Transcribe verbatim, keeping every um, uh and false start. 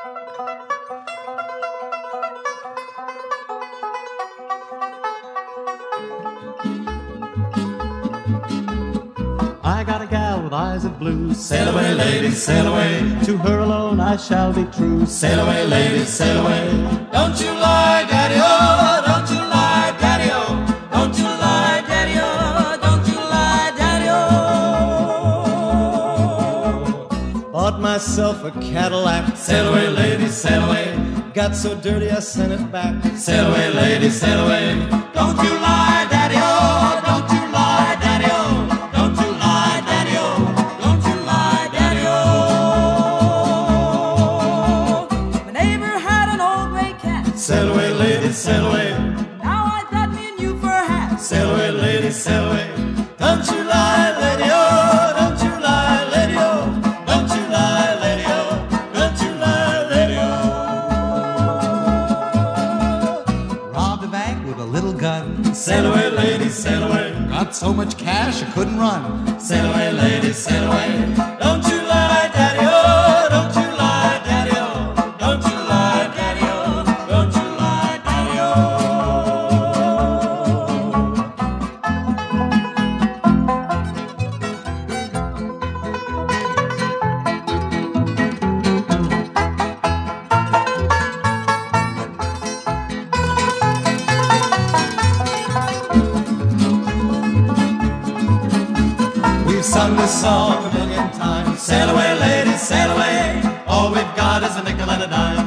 I got a gal with eyes of blue. Sail away, lady, sail away. To her alone I shall be true. Sail away, lady, sail away. Don't you lie, daddy-o, don't you lie, daddy-o. Don't you lie, daddy-o, don't you lie, daddy-o. Bought myself a Cadillac. Sail away, lady, sail away. Got so dirty I sent it back. Sail away, lady, sail away. Don't you lie, daddy-o, don't you lie, daddy-o. Sail away, lady, sail away. Now I got me and you for a hat. Sail away, lady, sail away. Don't you lie, lady-o, don't you lie, lady-o. Don't you lie, lady-o, don't you lie, lady-o. Robbed a bank with a little gun. Sail away, lady, sail away. Got so much cash I couldn't run. Sail away, lady, sail away. Don't you lie, daddy-o, don't you lie, daddy-o. Don't you lie, daddy-o, don't you lie, daddy-o. We've sung this song a million times. Sail away, lady, sail away. All we've got is a nickel and a dime.